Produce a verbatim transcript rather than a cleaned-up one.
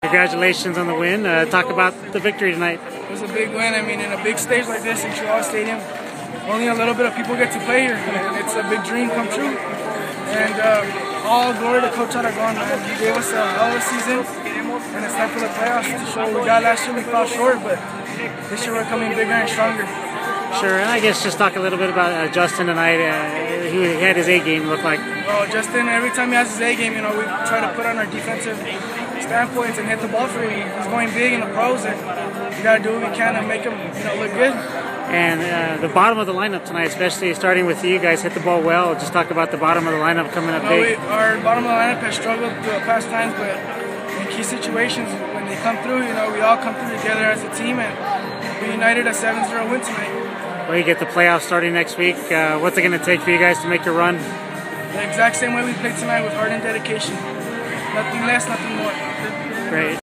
Congratulations on the win. Uh, talk about the victory tonight. It was a big win. I mean, in a big stage like this in Chihuahua Stadium, only a little bit of people get to play here, and it's a big dream come true. And uh, all glory to Coach Aragon, man. He gave us a hell of a season, and it's time for the playoffs to show what we got last year. We fell short, but this year we're coming bigger and stronger. Sure, and I guess just talk a little bit about uh, Justin tonight. Uh, he, he had his A game, looked like. Well, Justin, every time he has his A game, you know, we try to put on our defensive standpoints and hit the ball for him. He's going big in the pros, and we got to do what we can to make him, you know, look good. And uh, the bottom of the lineup tonight, especially starting with you guys, hit the ball well. Just talk about the bottom of the lineup coming up you know, big. We, our bottom of the lineup has struggled through the past times, but in key situations, when they come through, you know, we all come through together as a team, and we united a seven zero win tonight. Well, you get the playoffs starting next week. Uh, what's it going to take for you guys to make your run? The exact same way we played tonight with heart and dedication. Nothing less, nothing more. Great.